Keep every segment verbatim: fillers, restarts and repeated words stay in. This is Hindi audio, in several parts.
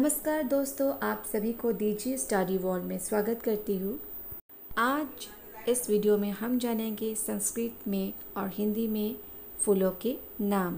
नमस्कार दोस्तों, आप सभी को डीजी स्टडी वर्ल्ड में स्वागत करती हूँ। आज इस वीडियो में हम जानेंगे संस्कृत में और हिंदी में फूलों के नाम।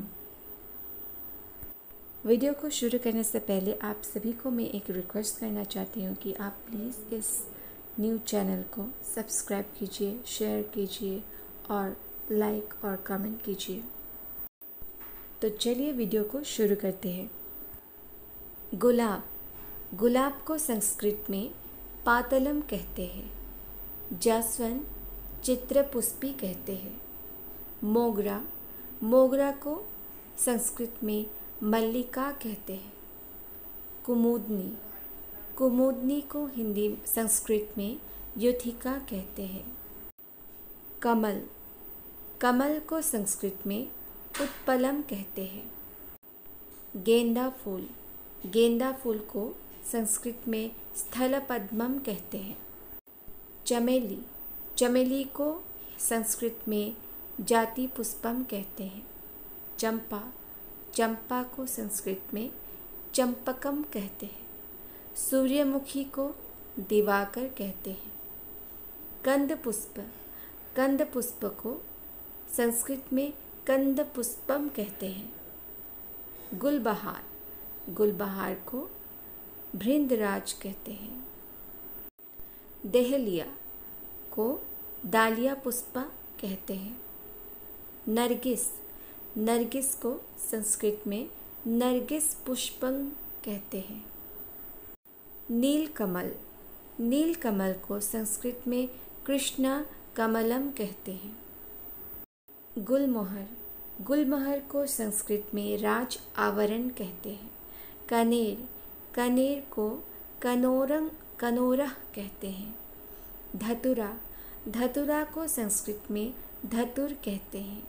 वीडियो को शुरू करने से पहले आप सभी को मैं एक रिक्वेस्ट करना चाहती हूँ कि आप प्लीज़ इस न्यू चैनल को सब्सक्राइब कीजिए, शेयर कीजिए और लाइक और कमेंट कीजिए। तो चलिए वीडियो को शुरू करते हैं। गुलाब। गुलाब को संस्कृत में पातलम कहते हैं। जासवंत चित्रपुष्पी कहते हैं। मोगरा। मोगरा को संस्कृत में मल्लिका कहते हैं। कुमुदनी। कुमुदनी को हिंदी संस्कृत में युथिका कहते हैं। कमल। कमल को संस्कृत में उत्पलम कहते हैं। गेंदा फूल। गेंदा फूल को संस्कृत में स्थलपद्मम कहते हैं। चमेली। चमेली को संस्कृत में जाति पुष्पम कहते हैं। चंपा। चंपा को संस्कृत में चंपकम कहते हैं। सूर्यमुखी को दिवाकर कहते हैं। कंद पुष्प। कंद पुष्प को संस्कृत में कंद पुष्पम कहते हैं। गुलबहार। गुलबहार को भृंदराज कहते हैं। डहेलिया को डालिया पुष्पा कहते हैं। नरगिस। नरगिस को संस्कृत में नरगिस पुष्पम कहते हैं। नीलकमल। नीलकमल को संस्कृत में कृष्णा कमलम कहते हैं। गुलमोहर। गुलमोहर को संस्कृत में राज आवरण कहते हैं। कनेर। कनेर को कनोरंग कनोरह कहते हैं। धतुरा। धतुरा को संस्कृत में धतुर कहते हैं।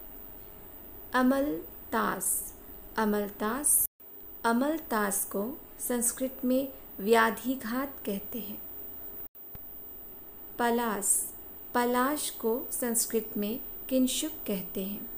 अमलतास। अमलतास अमलतास को संस्कृत में व्याधिघात कहते हैं। पलाश। पलाश को संस्कृत में किंशुक कहते हैं।